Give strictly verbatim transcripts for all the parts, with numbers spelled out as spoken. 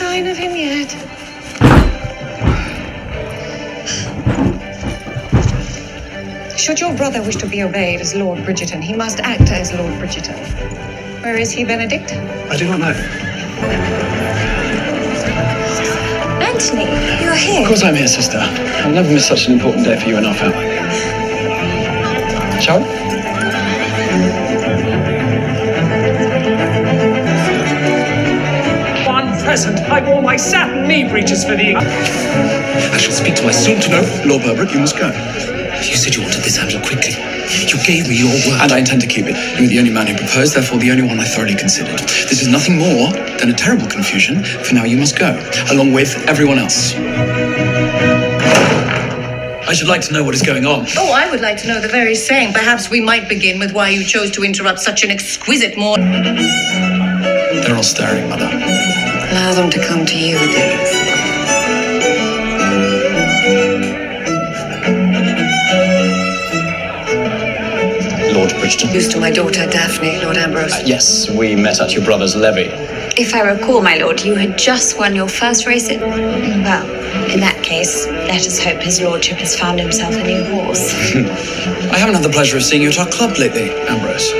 sign of him yet. Should your brother wish to be obeyed as Lord Bridgerton, he must act as Lord Bridgerton. Where is he, Benedict? I do not know. Anthony, you're here. Of course I'm here, sister. I'll never miss such an important day for you and our family. Shall we? One present. I wore my satin knee breeches for the... I shall speak to my soon-to-know Lord Berwick. You must go. You said you wanted this handled quickly. You gave me your word. And I intend to keep it. You were the only man who proposed, therefore the only one I thoroughly considered. This is nothing more than a terrible confusion. For now you must go, along with everyone else. I should like to know what is going on. Oh, I would like to know the very same. Perhaps we might begin with why you chose to interrupt such an exquisite morning. They're all staring, Mother. Allow them to come to you, Dave. Lord Bridgeton. Used to my daughter, Daphne, Lord Ambrose. Uh, yes, we met at your brother's levee. If I recall, my lord, you had just won your first race in... Well, in that case, let us hope his lordship has found himself a new horse. I haven't had the pleasure of seeing you at our club lately, Ambrose.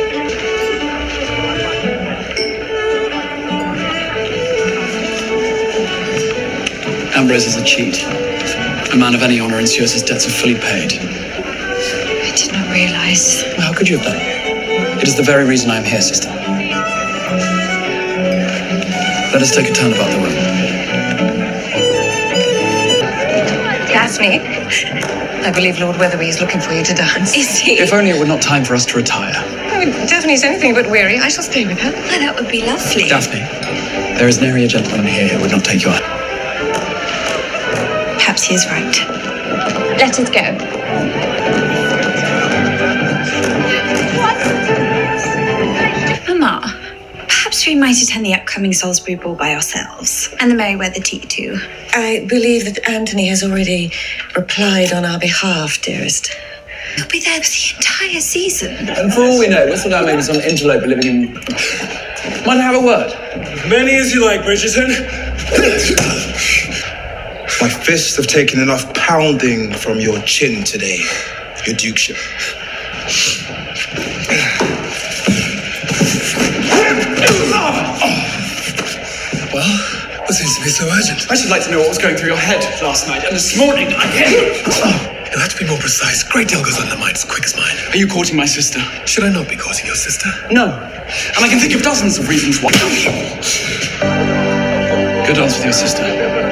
Ambrose is a cheat. A man of any honour ensures his debts are fully paid. I did not realise. Well, how could you have done? It is the very reason I am here, sister. Let us take a turn about the room. Daphne, I believe Lord Weatherby is looking for you to dance. Is he? If only it were not time for us to retire. Oh, Daphne's anything but weary. I shall stay with her. Oh, that would be lovely. Daphne, there is nary a gentleman here who would not take your hand. Perhaps he is right. Let us go. Mamma, perhaps we might attend the upcoming Salisbury Ball by ourselves. And the Merryweather tea, too. I believe that Anthony has already replied on our behalf, dearest. He'll be there for the entire season. And for all we know, this will now maybe some interloper living in... Might I have a word? Many as you like, Bridgerton. My fists have taken enough pounding from your chin today, your dukeship. Well, what seems to be so urgent? I should like to know what was going through your head last night and this morning again. You'll have to be more precise. Great deal goes on in the mind as quick as mine. Are you courting my sister? Should I not be courting your sister? No. And I can think of dozens of reasons why. Go dance with your sister.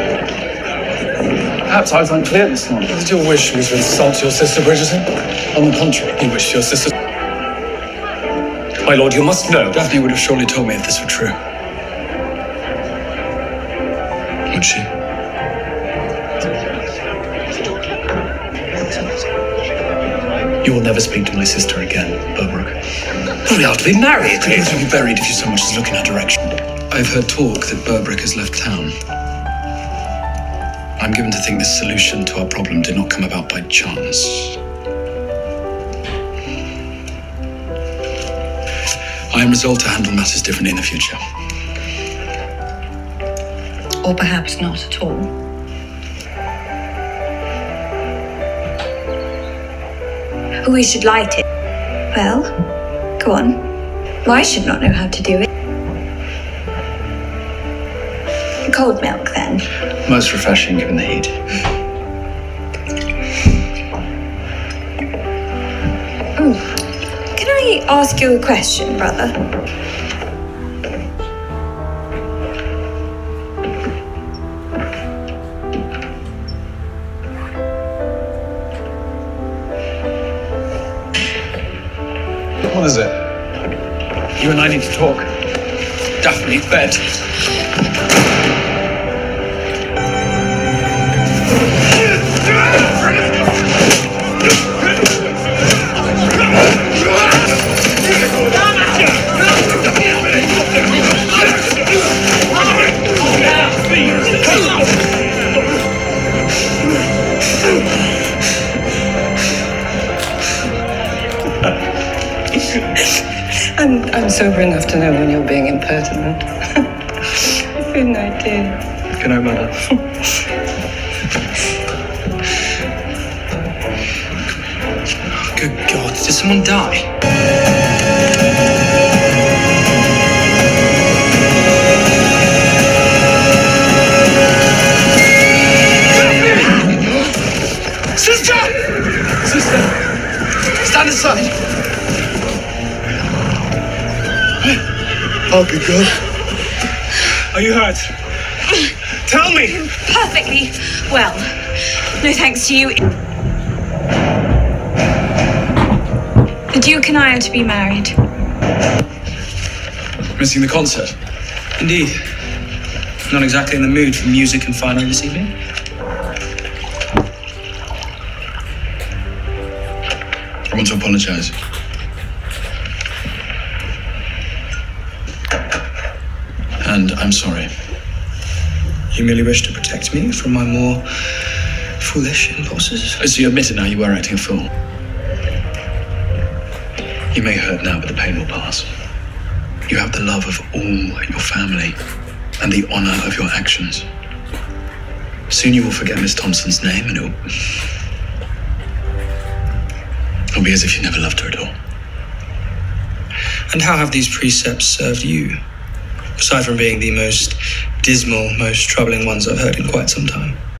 Perhaps I was unclear this morning. Is it your wish me to insult your sister, Bridgerton? On the contrary. You wish your sister... My lord, you must know. Daphne would have surely told me if this were true. Would she? You will never speak to my sister again, Berwick. We are to be married. Could easily be buried if you so much as look in her direction. I've heard talk that Berwick has left town. I'm given to think this solution to our problem did not come about by chance. I am resolved to handle matters differently in the future. Or perhaps not at all. We should light it. Well, go on. I should not know how to do it. Cold milk, then. Most refreshing given the heat. Oh, can I ask you a question, brother? What is it? You and I need to talk. Daphne, bed. I'm, I'm sober enough to know when you're being impertinent. Good night, dear. Good night, mother. Good God, did someone die? Sister! Sister, stand aside. Oh, good God. Are you hurt? Tell me! Perfectly well. No thanks to you. The Duke and I are to be married. Missing the concert? Indeed. Not exactly in the mood for music and finery this evening. I want to apologize. And I'm sorry. You merely wish to protect me from my more foolish impulses? Oh, so you admit it now, you were acting a fool. You may hurt now, but the pain will pass. You have the love of all your family and the honor of your actions. Soon you will forget Miss Thompson's name and it'll, it'll be as if you never loved her at all. And how have these precepts served you? Aside from being the most dismal, most troubling ones I've heard in quite some time.